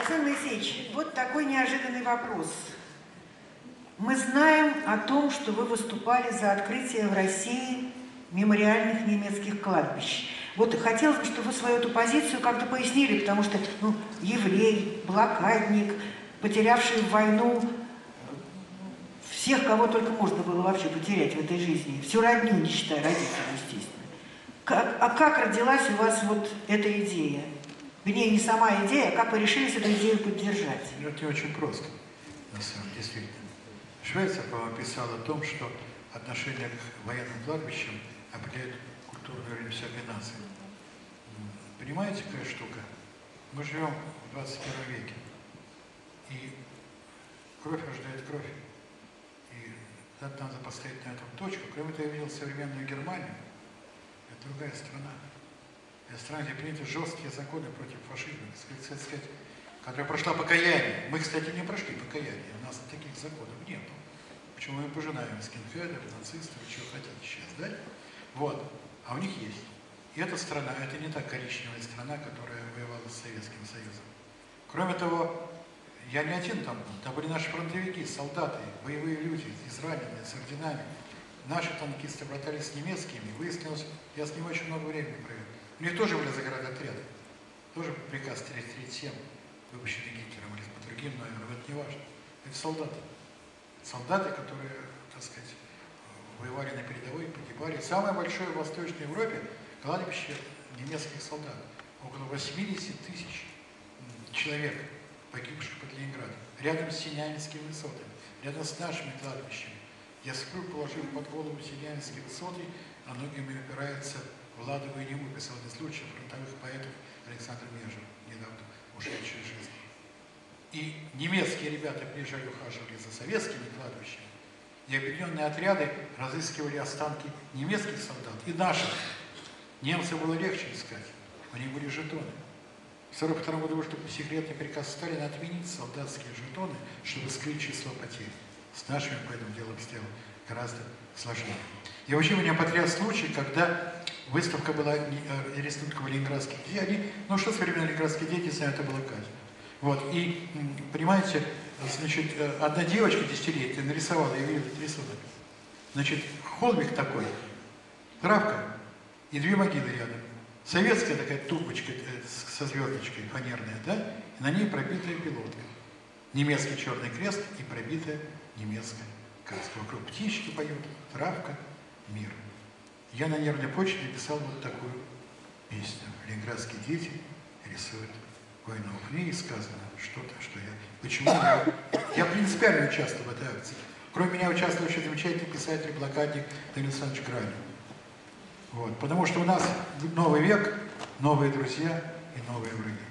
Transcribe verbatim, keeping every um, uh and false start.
Александр Моисеевич, вот такой неожиданный вопрос. Мы знаем о том, что вы выступали за открытие в России мемориальных немецких кладбищ. Вот хотелось бы, чтобы вы свою эту позицию как-то пояснили, потому что ну, еврей, блокадник, потерявший в войну всех, кого только можно было вообще потерять в этой жизни, всю родню, не считая родителей, естественно. Как, а как родилась у вас вот эта идея? Вернее, не сама идея, а как вы решились эту идею поддержать? Это очень просто, на самом деле, действительно. Швеция, по-моему, писала о том, что отношение к военным кладбищам определяет культурную роль всякой нации. Понимаете, какая штука? Мы живем в двадцать первом веке, и кровь рождает кровь. И надо поставить на этом точку. Кроме того, я видел современную Германию, это другая страна. Это страна, где приняты жесткие законы против фашизма, так сказать, которая прошла покаяние. Мы, кстати, не прошли покаяние, у нас таких законов нет. Почему мы пожинаем скинхедов, нацистов, чего хотите сейчас, да? Вот. А у них есть. И эта страна, это не та коричневая страна, которая воевала с Советским Союзом. Кроме того, я не один там был. Там были наши фронтовики, солдаты, боевые люди, израненные, с орденами. Наши танкисты братались с немецкими. Выяснилось, я с ним очень много времени провел. У них тоже были заградотряды. Тоже приказ тридцать тридцать семь, выпущенный Гитлером или по другим номерам, это не важно. Это солдаты. Солдаты, которые, так сказать, воевали на передовой, погибали. Самое большое в Восточной Европе кладбище немецких солдат. Около восьмидесяти тысяч человек, погибших под Ленинградом. Рядом с Синявинскими высотами, рядом с нашими кладбищами. Я сплю, положив под голову Синявинские высоты, а многими опирается в Ладову и Нему, писал один случай фронтовых поэтов Александр Межер, недавно ушедший из жизни. И немецкие ребята приезжали, ухаживали за советскими кладбищами, и объединенные отряды разыскивали останки немецких солдат и наших. Немцам было легче искать, у них были жетоны. В сорок втором году вышел секретный приказ Сталина отменить солдатские жетоны, чтобы скрыть число потерь. С нашими поэтому дело обстояло гораздо сложнее. И вообще меня потряс случай, когда выставка была, рисунка в Ленинградских детей, ну что современные ленинградские дети знают, это была казнь. Вот, и, понимаете, значит, одна девочка десятилетия нарисовала, я видел этот рисунок. Значит, холмик такой, травка и две могилы рядом. Советская такая тумбочка со звездочкой фанерная, да, и на ней пробитая пилотка. Немецкий черный крест и пробитая немецкая каска. Вокруг птички поют, травка, мир. Я на нервной почте написал вот такую песню. Ленинградские дети рисуют войну. В ней сказано что-то, что я... Почему я... Я принципиально участвовал в этой акции. Кроме меня участвовал еще замечательный писатель-блокадник Данил Александрович Гранин. Вот. Потому что у нас новый век, новые друзья и новые враги.